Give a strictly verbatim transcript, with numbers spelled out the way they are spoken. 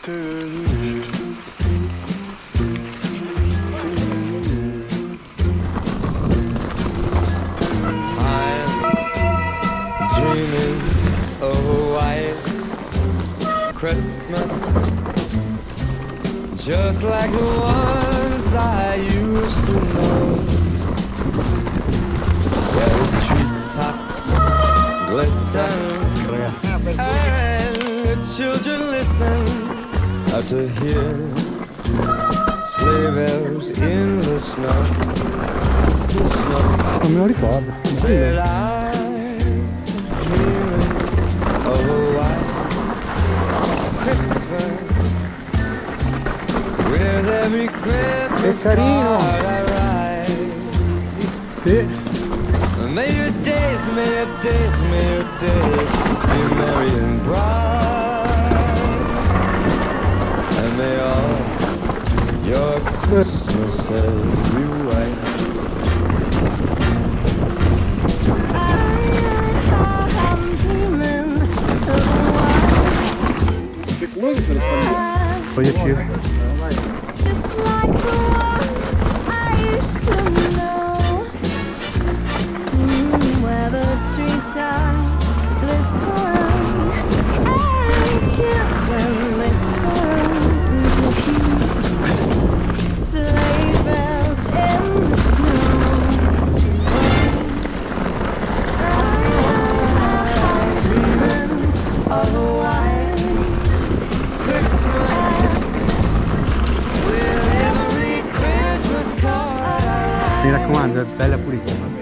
dreaming of a white Christmas, just like the ones I used to know, where the treetops glisten and the children listen to hear sleigh bells in the snow. The snow. Non me lo ricordo. Said I'm dreaming of a white Christmas, with every Christmas card I write. Sì. May your days, may your days, may your days be merry and bright, and may all your Christmases be white. I'm dreaming of Voglio ci. just like the ones I used to know, mm, where the treetops glisten and children listen to hear sleigh bells in the snow. I'm dreaming of a white Christmas, with every Christmas card. Mi raccomando, è bella pulita.